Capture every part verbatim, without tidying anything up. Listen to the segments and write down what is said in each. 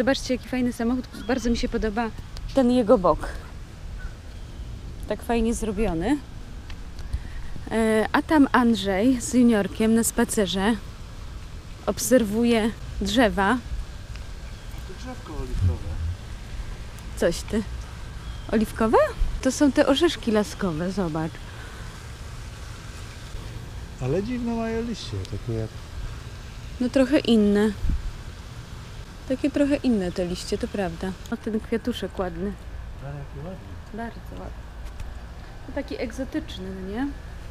Zobaczcie, jaki fajny samochód. Bardzo mi się podoba ten jego bok. Tak fajnie zrobiony. A tam Andrzej z juniorkiem na spacerze obserwuje drzewa. To drzewko oliwkowe. Coś ty. Oliwkowe? To są te orzeszki laskowe, zobacz. Ale dziwne mają liście, takie jak... No trochę inne. Takie trochę inne te liście, to prawda. O, ten kwiatuszek ładny. Ale jaki ładny. Bardzo ładny. To taki egzotyczny, no nie?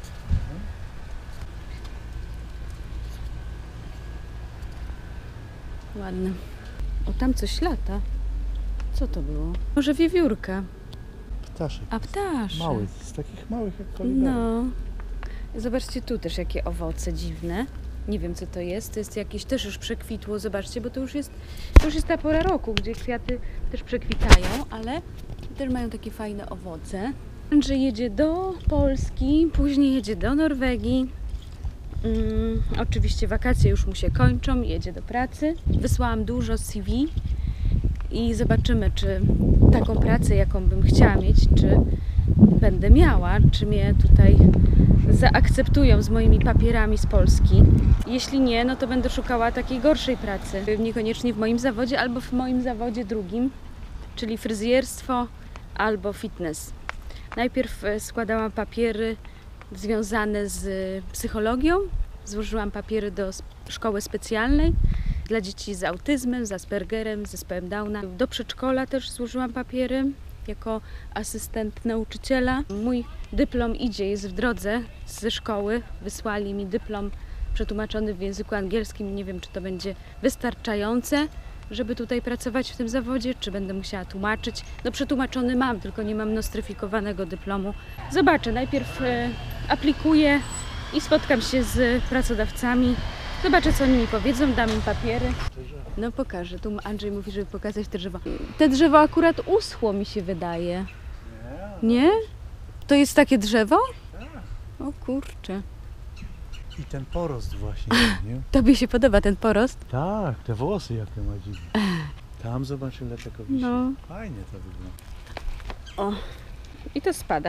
Ładny. O, tam coś lata. Co to było? Może wiewiórka. Ptaszek. A ptaszek. Mały, z takich małych jak kolibery. No. Zobaczcie tu też jakie owoce dziwne. Nie wiem co to jest. To jest jakieś też już przekwitło. Zobaczcie, bo to już jest, to już jest ta pora roku, gdzie kwiaty też przekwitają, ale też mają takie fajne owoce. Andrzej jedzie do Polski, później jedzie do Norwegii. Hmm, oczywiście wakacje już mu się kończą, jedzie do pracy. Wysłałam dużo C V i zobaczymy, czy taką pracę, jaką bym chciała mieć, czy będę miała, czy mnie tutaj zaakceptują z moimi papierami z Polski. Jeśli nie, no to będę szukała takiej gorszej pracy. Niekoniecznie w moim zawodzie, albo w moim zawodzie drugim, czyli fryzjerstwo albo fitness. Najpierw składałam papiery związane z psychologią. Złożyłam papiery do szkoły specjalnej dla dzieci z autyzmem, z Aspergerem, z zespołem Downa. Do przedszkola też złożyłam papiery jako asystent nauczyciela. Mój dyplom idzie, jest w drodze ze szkoły. Wysłali mi dyplom przetłumaczony w języku angielskim. Nie wiem, czy to będzie wystarczające, żeby tutaj pracować w tym zawodzie, czy będę musiała tłumaczyć. No przetłumaczony mam, tylko nie mam nostryfikowanego dyplomu. Zobaczę, najpierw e, aplikuję i spotkam się z pracodawcami. Zobaczę, co oni mi powiedzą, dam im papiery. No pokażę, tu Andrzej mówi, żeby pokazać te drzewo. Te drzewo akurat uschło, mi się wydaje. Nie? To jest takie drzewo? O kurczę. I ten porost właśnie, nie? Tobie się podoba ten porost? Tak, te włosy jakie ma dziwne. Tam zobaczy, ile tego wisi. No. Fajnie to wygląda. O, i to spada.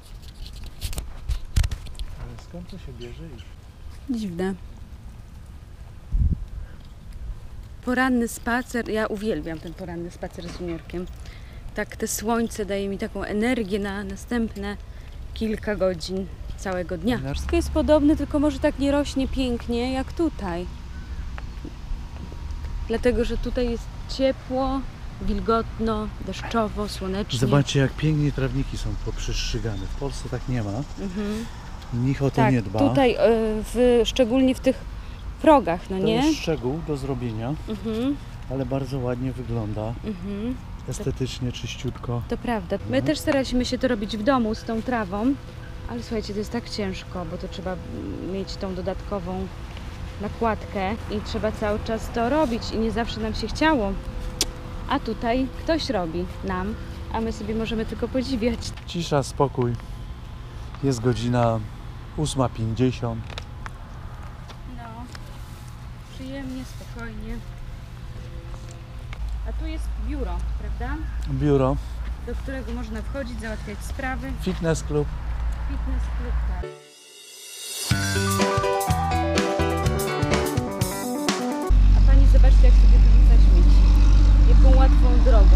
Ale skąd to się bierze? Dziwne. Poranny spacer, ja uwielbiam ten poranny spacer z juniorkiem. Tak, te słońce daje mi taką energię na następne kilka godzin całego dnia. Wszystko jest podobne, tylko może tak nie rośnie pięknie jak tutaj. Dlatego, że tutaj jest ciepło, wilgotno, deszczowo, słonecznie. Zobaczcie, jak pięknie trawniki są poprzestrzygane. W Polsce tak nie ma. Mhm. Nikt o to Tak, nie dba. tutaj, w, szczególnie w tych progach, no to nie? jest szczegół do zrobienia, Mhm. ale bardzo ładnie wygląda. Mhm. Estetycznie, czyściutko. To prawda. My No. też staraliśmy się to robić w domu z tą trawą, ale słuchajcie, to jest tak ciężko, bo to trzeba mieć tą dodatkową nakładkę i trzeba cały czas to robić i nie zawsze nam się chciało. A tutaj ktoś robi nam, a my sobie możemy tylko podziwiać. Cisza, spokój. Jest godzina ósma pięćdziesiąt. No, przyjemnie, spokojnie. A tu jest biuro, prawda? Biuro, Do którego można wchodzić, załatwiać sprawy. fitness club. Fitness club, tak. A pani zobaczcie, jak sobie wyrzuca śmieci. Jaką łatwą drogą.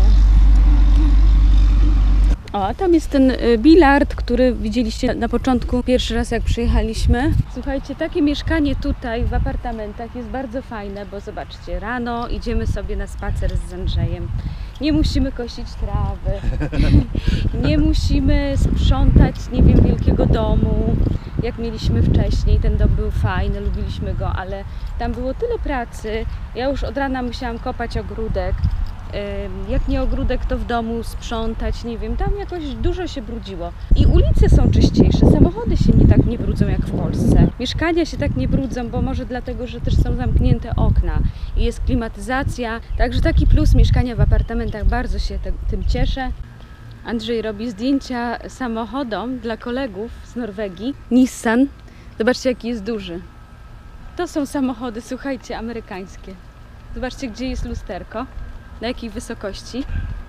O, a tam jest ten y, bilard, który widzieliście na początku, pierwszy raz jak przyjechaliśmy. Słuchajcie, takie mieszkanie tutaj w apartamentach jest bardzo fajne, bo zobaczcie, rano idziemy sobie na spacer z Andrzejem. Nie musimy kosić trawy, nie musimy sprzątać, nie wiem, wielkiego domu, jak mieliśmy wcześniej. Ten dom był fajny, lubiliśmy go, ale tam było tyle pracy. Ja już od rana musiałam kopać ogródek. Jak nie ogródek, to w domu sprzątać, nie wiem, tam jakoś dużo się brudziło. I ulice są czyściejsze, samochody się nie tak nie brudzą jak w Polsce. Mieszkania się tak nie brudzą, bo może dlatego, że też są zamknięte okna i jest klimatyzacja. Także taki plus mieszkania w apartamentach, bardzo się te, tym cieszę. Andrzej robi zdjęcia samochodom dla kolegów z Norwegii. Nissan, zobaczcie jaki jest duży. To są samochody, słuchajcie, amerykańskie. Zobaczcie, gdzie jest lusterko. Na jakiej wysokości?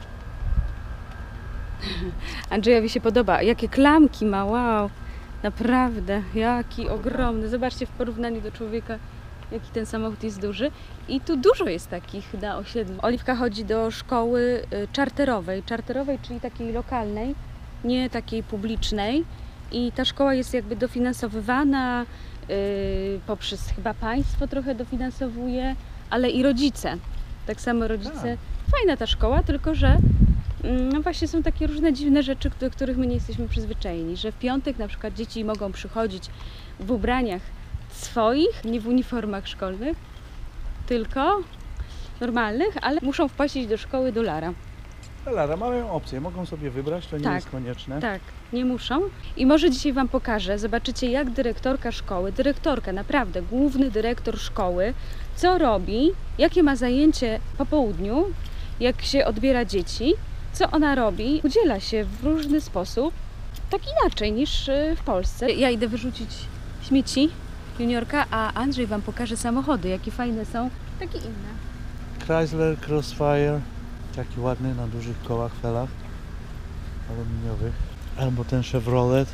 Andrzejowi się podoba. Jakie klamki ma, wow. Naprawdę, jaki ogromny. Zobaczcie w porównaniu do człowieka, jaki ten samochód jest duży. I tu dużo jest takich na osiedlu. Oliwka chodzi do szkoły czarterowej. Czarterowej, czyli takiej lokalnej, nie takiej publicznej. I ta szkoła jest jakby dofinansowywana yy, poprzez chyba państwo trochę dofinansowuje, ale i rodzice. Tak samo rodzice. Fajna ta szkoła, tylko że no właśnie są takie różne dziwne rzeczy, do których my nie jesteśmy przyzwyczajeni, że w piątek na przykład dzieci mogą przychodzić w ubraniach swoich, nie w uniformach szkolnych, tylko normalnych, ale muszą wpłacić do szkoły dolara. Dolara, mają opcję, mogą sobie wybrać, to nie Tak, jest konieczne. Tak, nie muszą. I może dzisiaj Wam pokażę, zobaczycie jak dyrektorka szkoły, dyrektorka, naprawdę główny dyrektor szkoły, co robi, jakie ma zajęcie po południu, jak się odbiera dzieci, co ona robi, udziela się w różny sposób, tak inaczej niż w Polsce. Ja idę wyrzucić śmieci juniorka, a Andrzej Wam pokaże samochody, jakie fajne są, takie inne. Chrysler Crossfire, taki ładny na dużych kołach, felach aluminiowych. Albo ten Chevrolet,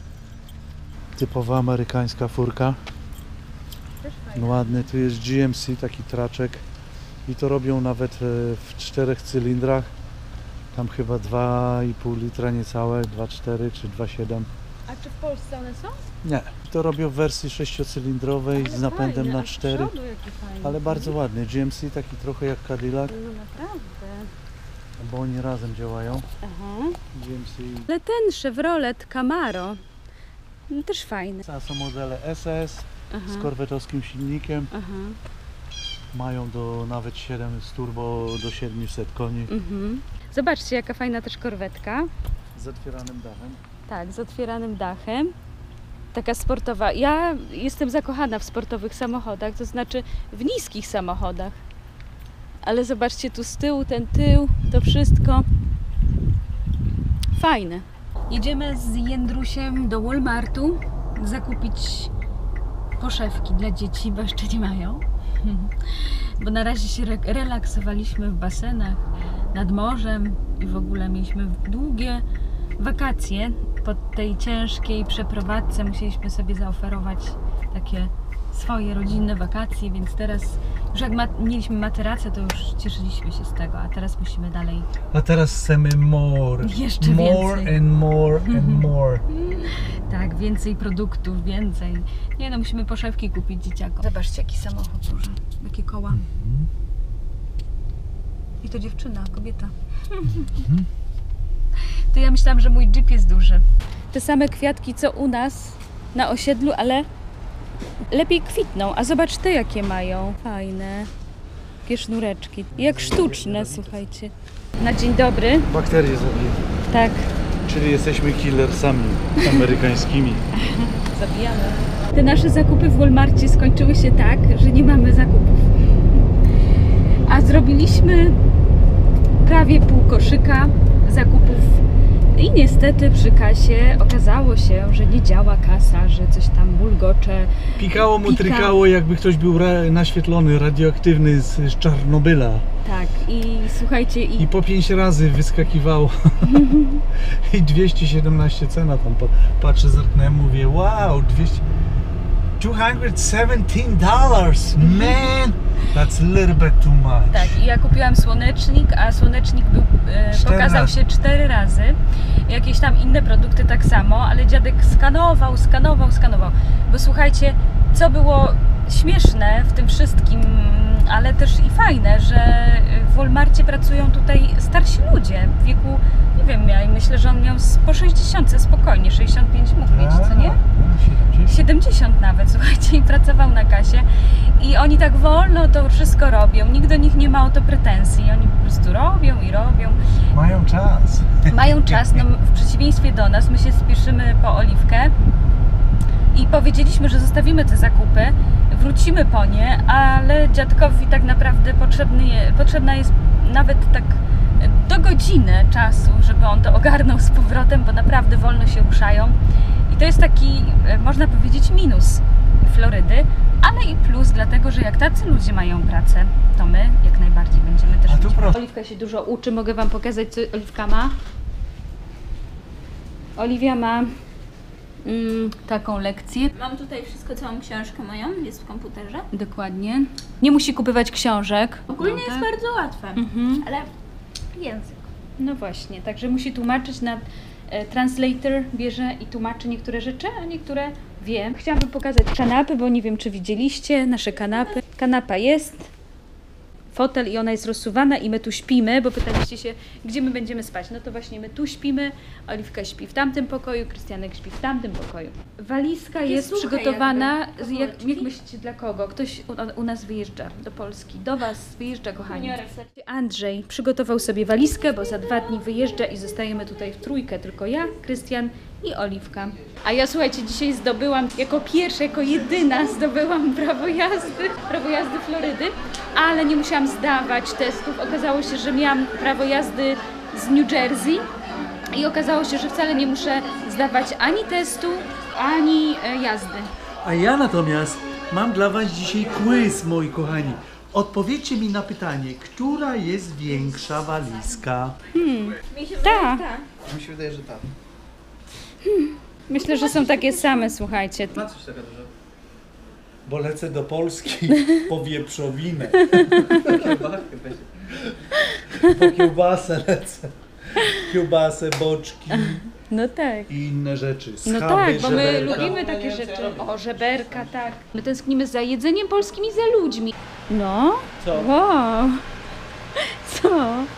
typowa amerykańska furka. Też fajne. Ładny, tu jest G M C, taki traczek i to robią nawet w czterech cylindrach. Tam chyba dwa i pół litra niecałe, dwa przecinek cztery czy dwa przecinek siedem. A czy w Polsce one są? Nie, to robią w wersji sześciocylindrowej Ale z napędem fajne, na a z cztery. przodu jakie fajne. Ale bardzo ładny. G M C taki trochę jak Cadillac, No naprawdę. bo oni razem działają. Aha. G M C. Ale ten Chevrolet Camaro no, też fajny. To są modele S S Aha. z korwetowskim silnikiem. Aha. Mają do nawet siedem z turbo do siedmiuset koni. Mhm. Zobaczcie jaka fajna też korwetka. Z otwieranym dachem. Tak, z otwieranym dachem. Taka sportowa. Ja jestem zakochana w sportowych samochodach, to znaczy w niskich samochodach. Ale zobaczcie tu z tyłu, ten tył, to wszystko fajne. Jedziemy z Jędrusiem do Walmartu zakupić poszewki dla dzieci, bo jeszcze nie mają. Bo na razie się re relaksowaliśmy w basenach, nad morzem i w ogóle mieliśmy długie wakacje. Po tej ciężkiej przeprowadzce musieliśmy sobie zaoferować takie swoje rodzinne wakacje, więc teraz już jak ma mieliśmy materację, to już cieszyliśmy się z tego, a teraz musimy dalej. A teraz chcemy more. Jeszcze more więcej. and more and more. Tak, więcej produktów, więcej. Nie no, musimy poszewki kupić dzieciakom. Zobaczcie jaki samochód duży, jakie koła. I to dziewczyna, kobieta. To ja myślałam, że mój Jeep jest duży. Te same kwiatki co u nas na osiedlu, ale lepiej kwitną. A zobacz te jakie mają. Fajne. Takie sznureczki. Jak sztuczne, słuchajcie. Na dzień dobry. Bakterie zabiję. Tak, Czyli jesteśmy killersami amerykańskimi. zabijamy. Te nasze zakupy w Walmarcie skończyły się tak, że nie mamy zakupów. A zrobiliśmy prawie pół koszyka zakupów i niestety przy kasie okazało się, że nie działa kasa, że coś tam bulgocze. Pikało mu, Pika. trykało, jakby ktoś był ra naświetlony, radioaktywny z, z Czarnobyla. Tak, i słuchajcie, i, I po pięć razy wyskakiwało. I dwieście siedemnaście cena tam. Patrzę, zerknąłem, mówię, wow, dwieście... dwieście siedemnaście dollars, man! That's a little bit too much. tak, i ja kupiłam słonecznik, a słonecznik był, e, Cztery pokazał razy. się cztery razy. Jakieś tam inne produkty tak samo, ale dziadek skanował, skanował, skanował. Bo słuchajcie, co było śmieszne w tym wszystkim, ale też i fajne, że w Walmarcie pracują tutaj starsi ludzie w wieku, nie wiem, ja myślę, że on miał z- po sześćdziesiąt spokojnie, sześćdziesiąt pięć mógł mieć, co nie? siedemdziesiąt nawet, słuchajcie, i pracował na kasie i oni tak wolno to wszystko robią, nikt do nich nie ma o to pretensji, oni po prostu robią i robią, Mają czas. mają czas, no w przeciwieństwie do nas, my się spieszymy po Oliwkę i powiedzieliśmy, że zostawimy te zakupy, wrócimy po nie, ale dziadkowi tak naprawdę potrzebny je, potrzebna jest nawet tak do godziny czasu, żeby on to ogarnął z powrotem, bo naprawdę wolno się ruszają. I to jest taki, można powiedzieć, minus Florydy, ale i plus, plus, dlatego że jak tacy ludzie mają pracę, to my jak najbardziej będziemy też A tu mieć. proszę. Oliwka się dużo uczy, mogę Wam pokazać, co Oliwka ma. Oliwia ma mm, taką lekcję. Mam tutaj wszystko, całą książkę moją, jest w komputerze. Dokładnie. Nie musi kupywać książek. Ogólnie No, jest tak? bardzo łatwe, Mhm. ale język. No właśnie, także musi tłumaczyć na e, translator, bierze i tłumaczy niektóre rzeczy, a niektóre wie. Chciałabym pokazać kanapy, bo nie wiem, czy widzieliście nasze kanapy. Kanapa jest, fotel i ona jest rozsuwana i my tu śpimy, bo pytaliście się, gdzie my będziemy spać. No to właśnie my tu śpimy, Oliwka śpi w tamtym pokoju, Krystianek śpi w tamtym pokoju. Walizka Takie jest suche przygotowana, jakby, z- jak, kawałeczki. jak myślicie dla kogo? Ktoś u, u nas wyjeżdża do Polski, do Was wyjeżdża, kochani. Andrzej przygotował sobie walizkę, bo za dwa dni wyjeżdża i zostajemy tutaj w trójkę, tylko ja, Krystian i Oliwka. A ja słuchajcie, dzisiaj zdobyłam, jako pierwsza, jako jedyna zdobyłam prawo jazdy, prawo jazdy Florydy, ale nie musiałam zdawać testów. Okazało się, że miałam prawo jazdy z New Jersey i okazało się, że wcale nie muszę zdawać ani testu, ani e, jazdy. A ja natomiast mam dla Was dzisiaj quiz, moi kochani. Odpowiedzcie mi na pytanie, która jest większa walizka? Mi się Ta. wydaje, tak. Mi się wydaje, że tam. Myślę, że są takie same, słuchajcie. Na coś taka duża. Bo lecę do Polski po wieprzowinę, Chyba, chyba się. po kiełbasę lecę. Kiełbasę, boczki No tak. i inne rzeczy. No Schaby, tak, bo my żeberka. lubimy takie rzeczy. O, żeberka, tak. My tęsknimy za jedzeniem polskim i za ludźmi. No. Co? Wow. Co?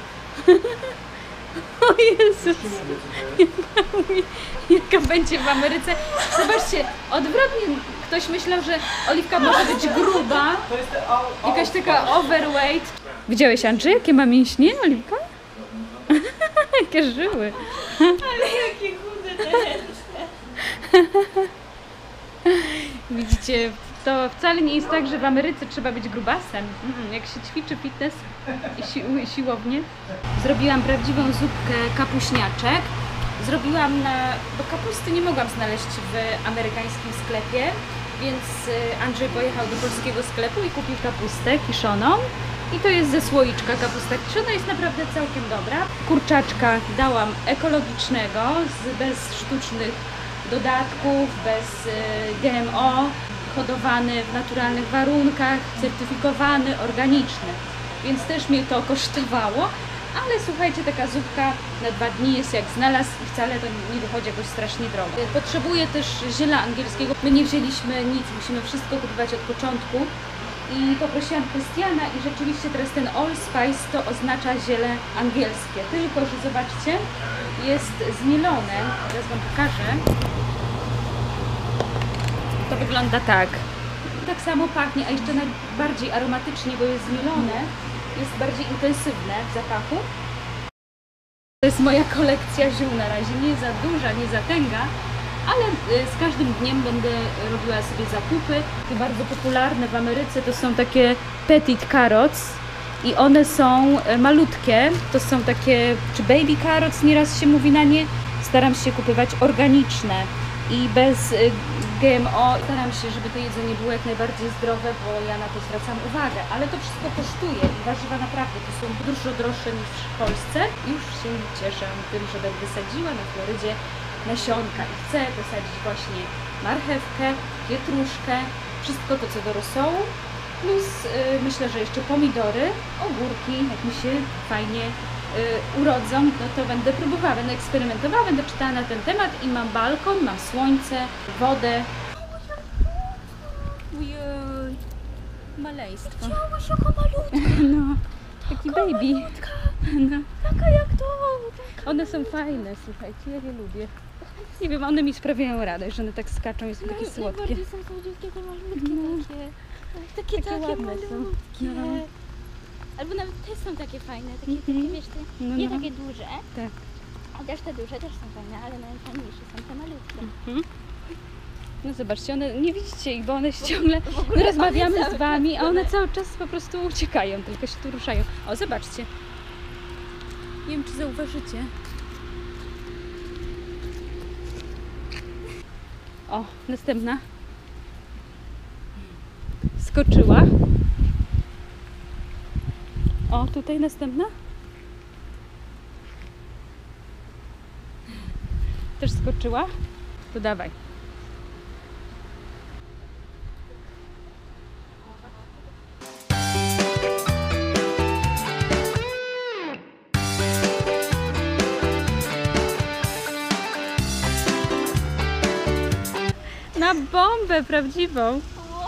O Jezus. Jaka, mi- jaka będzie w Ameryce. Zobaczcie, odwrotnie ktoś myślał, że Oliwka może być gruba. Jakaś taka overweight. Widziałeś, Andrzej, jakie ma mięśnie, Oliwka? Jakie żyły. Ale jakie chude te ręce. Widzicie, to wcale nie jest tak, że w Ameryce trzeba być grubasem. Mm, Jak się ćwiczy fitness i si- siłownie. Zrobiłam prawdziwą zupkę kapuśniaczek. Zrobiłam na... bo kapusty nie mogłam znaleźć w amerykańskim sklepie, więc y, Andrzej pojechał do polskiego sklepu i kupił kapustę kiszoną. I to jest ze słoiczka kapusta kiszona, jest naprawdę całkiem dobra. Kurczaczka dałam ekologicznego, z, bez sztucznych dodatków, bez y, G M O, hodowany w naturalnych warunkach, certyfikowany, organiczny. Więc też mnie to kosztowało, ale słuchajcie, taka zupka na dwa dni jest jak znalazł i wcale to nie wychodzi jakoś strasznie drogo. Potrzebuję też ziela angielskiego. My nie wzięliśmy nic, musimy wszystko kupować od początku. I poprosiłam Krystiana i rzeczywiście teraz ten allspice to oznacza ziele angielskie. Tylko, że zobaczcie, jest zmielone. Teraz Wam pokażę. To wygląda tak. Tak samo pachnie, a jeszcze bardziej aromatycznie, bo jest zmielone. Jest bardziej intensywne w zapachu. To jest moja kolekcja ziół na razie. Nie za duża, nie za tęga, ale y, z każdym dniem będę robiła sobie zakupy. I bardzo popularne w Ameryce to są takie petit carrots i one są y, malutkie. To są takie, czy baby carrots nieraz się mówi na nie. Staram się kupywać organiczne i bez y, G M O. Staram się, żeby to jedzenie było jak najbardziej zdrowe, bo ja na to zwracam uwagę. Ale to wszystko kosztuje i warzywa naprawdę to są dużo droższe niż w Polsce. Już się cieszę tym, że będę sadziła na Florydzie nasionka i chcę posadzić właśnie marchewkę, pietruszkę, wszystko to co do rosołu, plus y, myślę, że jeszcze pomidory, ogórki, jak mi się fajnie y, urodzą, no to będę próbowała, będę eksperymentowała, będę czytała na ten temat i mam balkon, mam słońce, wodę. Ujej, maleństwo. Chciałaś jako malutka, No, taki baby. No. taka jak to. One są fajne, słuchajcie, ja je lubię. Nie wiem, one mi sprawiają radość, że one tak skaczą i są takie słodkie. Najbardziej są słodziutkie, te malutkie takie. Takie, Takie takie ładne są. malutkie. No. Albo nawet te są takie fajne, takie, Mhm. takie wiesz, te, No, nie no. takie duże. Tak. Chociaż te duże też są fajne, ale najfajniejsze są te malutkie. No zobaczcie, one, nie widzicie ich, bo one się ciągle, my rozmawiamy z Wami, a one cały czas po prostu uciekają, tylko się tu ruszają. O, zobaczcie. Nie wiem, czy zauważycie. O, następna. Skoczyła. O, tutaj następna. Też skoczyła. To dawaj. Na bombę prawdziwą.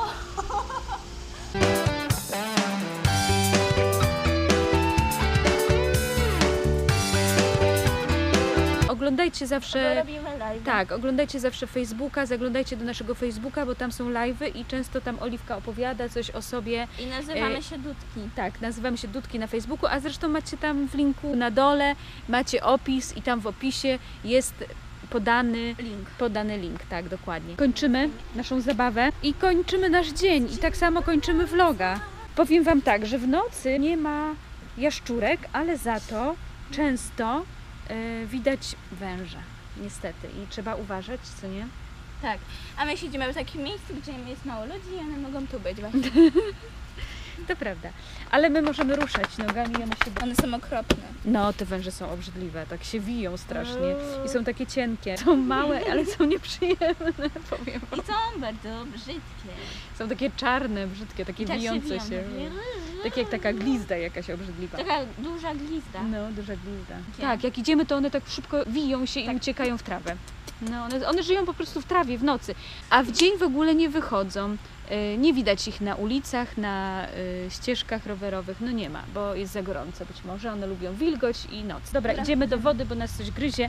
Oglądajcie Bo zawsze. robimy live. Tak, oglądajcie zawsze Facebooka, zaglądajcie do naszego Facebooka, bo tam są live'y i często tam Oliwka opowiada coś o sobie. I nazywamy E, się Dudki. Tak, nazywamy się Dudki na Facebooku, a zresztą macie tam w linku na dole, macie opis i tam w opisie jest podany Link. podany link, tak, dokładnie. Kończymy naszą zabawę i kończymy nasz dzień i tak samo kończymy vloga. Powiem Wam tak, że w nocy nie ma jaszczurek, ale za to często e, widać węże, niestety, i trzeba uważać, co nie? Tak. A my siedzimy w takim miejscu, gdzie jest mało ludzi i one mogą tu być właśnie. To prawda, ale my możemy ruszać nogami, one się... One są okropne. No, te węże są obrzydliwe, tak się wiją strasznie i są takie cienkie. Są małe, ale są nieprzyjemne, powiem wam. I są bardzo brzydkie. Są takie czarne, brzydkie, takie I tak wijące wiją, się. takie- Takie jak taka glizda jakaś obrzydliwa. Taka duża glizda. No, duża glizda. Gdzie? Tak, jak idziemy, to one tak szybko wiją się i Tak. uciekają w trawę. No, one, one żyją po prostu w trawie w nocy, a w dzień w ogóle nie wychodzą. Y, Nie widać ich na ulicach, na y, ścieżkach rowerowych, no nie ma, bo jest za gorąco być może. One lubią wilgoć i noc. Dobra, Dobra. idziemy do wody, bo nas coś gryzie.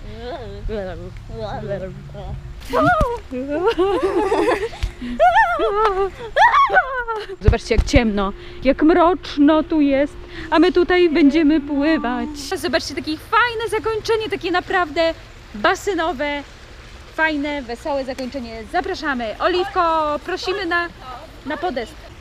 Zobaczcie, jak ciemno, jak mroczno tu jest, a my tutaj będziemy pływać. Zobaczcie, takie fajne zakończenie, takie naprawdę basenowe, fajne, wesołe zakończenie. Zapraszamy. Oliwko, prosimy na, na podest.